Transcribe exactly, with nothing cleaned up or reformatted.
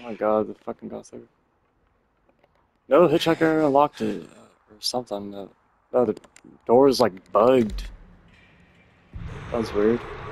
my god, the fucking ghost. No, hitchhiker unlocked it or something. No, the door is like bugged. That was weird.